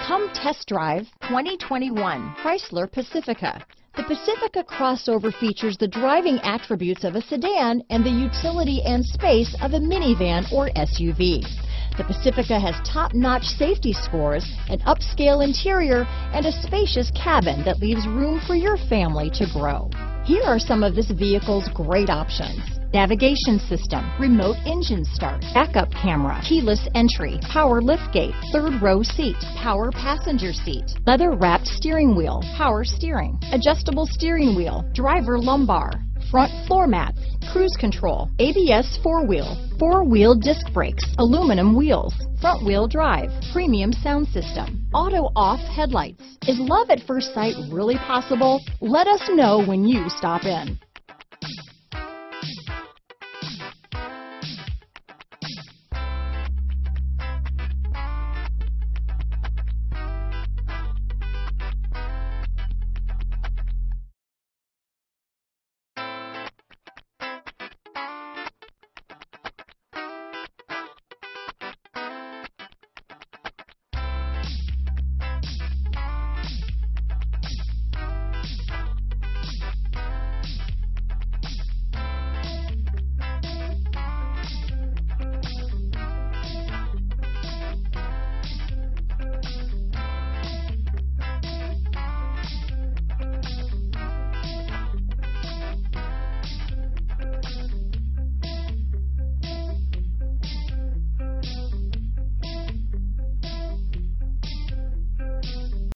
Come test drive 2021 Chrysler Pacifica. The Pacifica crossover features the driving attributes of a sedan and the utility and space of a minivan or SUV. The Pacifica has top-notch safety scores, an upscale interior, and a spacious cabin that leaves room for your family to grow. Here are some of this vehicle's great options: navigation system, remote engine start, backup camera, keyless entry, power liftgate, third row seat, power passenger seat, leather-wrapped steering wheel, power steering, adjustable steering wheel, driver lumbar, front floor mats, cruise control, ABS four-wheel disc brakes, aluminum wheels, front-wheel drive, premium sound system, auto-off headlights. Is love at first sight really possible? Let us know when you stop in.